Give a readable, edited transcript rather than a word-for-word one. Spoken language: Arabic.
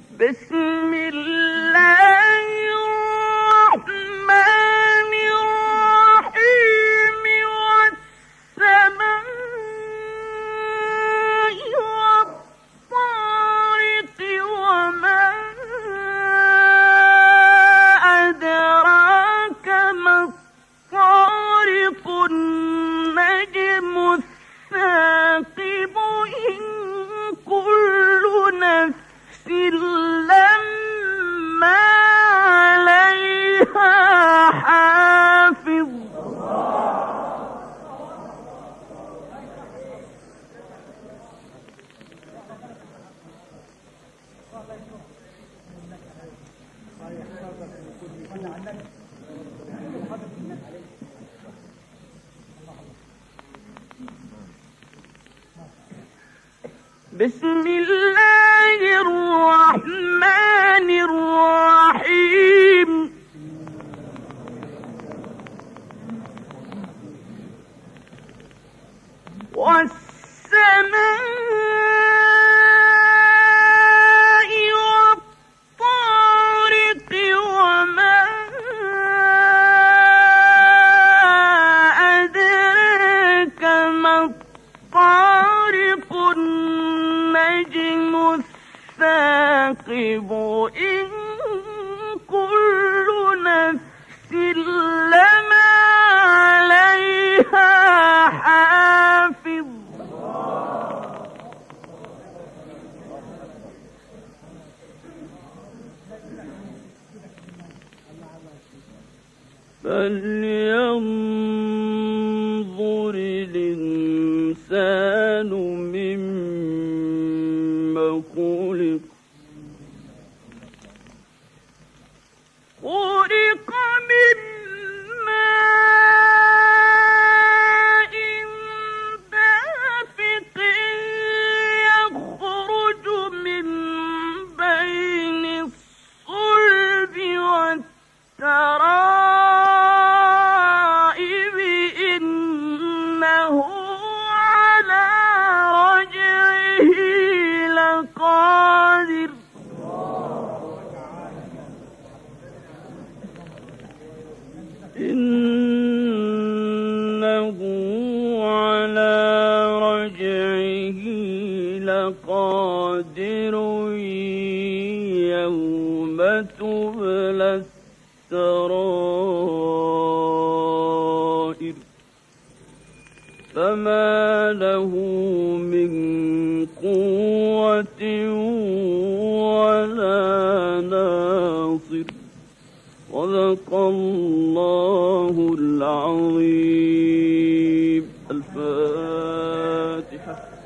بسم الله الرحمن الرحيم والسماء والطارق وما أدراك ما الطارق النجم الثاقب إن كل نفس لما عليها حافظ بسم الله الرحمن الرحيم والسماء والطارق وما أدراك ما الطارق النجم الثاقب إن كل نفس لما عليها حافظ فلينظر الإنسان مما خلق من ماء دافق يخرج من بين الصلب والترائب إنه على رجعه لقادر إنه على رجعه لقادر يوم تبلى السرائر فما له من قوة ولا ناصر صدق الله العظيم. الفاتحة.